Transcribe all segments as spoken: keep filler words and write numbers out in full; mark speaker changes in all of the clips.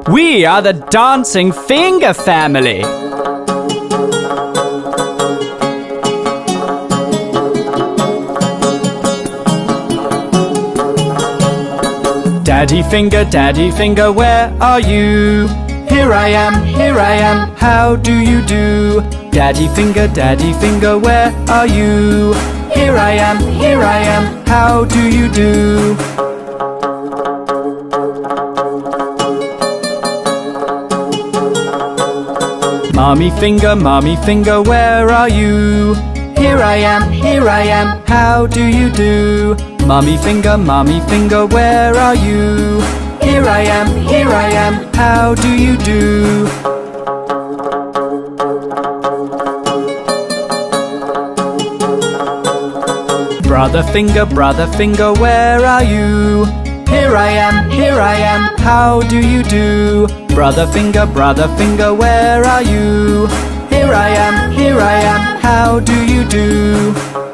Speaker 1: We are the dancing finger family. Daddy finger, daddy finger, where are you? Here I am, here I am, how do you do? Daddy finger, daddy finger, where are you? Here I am, here I am, how do you do? Mommy finger, mommy finger, where are you? Here I am, here I am, how do you do? Mommy finger, mommy finger, where are you? Here I am, here I am, how do you do? Brother finger, brother finger, where are you? Here I am, here I am, how do you do? Brother finger, brother finger, where are you? Here I am, here I am, how do you do?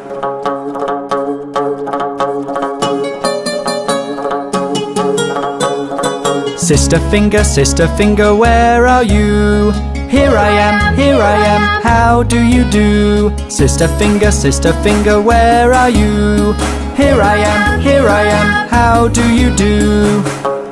Speaker 1: Sister finger, sister finger, where are you? Here I am, here I am, how do you do? Sister finger, sister finger, where are you? Here I am, here I am, how do you do?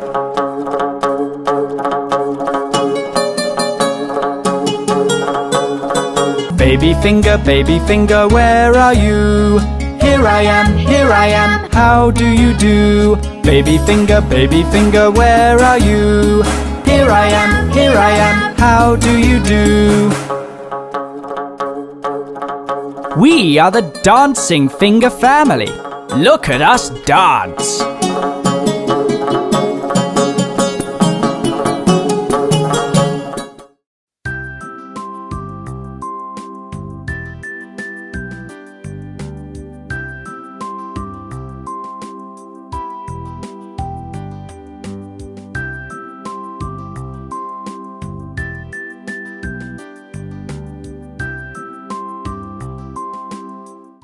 Speaker 1: Baby finger, baby finger, where are you? Here I am, here I am, how do you do? Baby finger, baby finger, where are you? Here I am, here I am, how do you do? We are the dancing finger family. Look at us dance!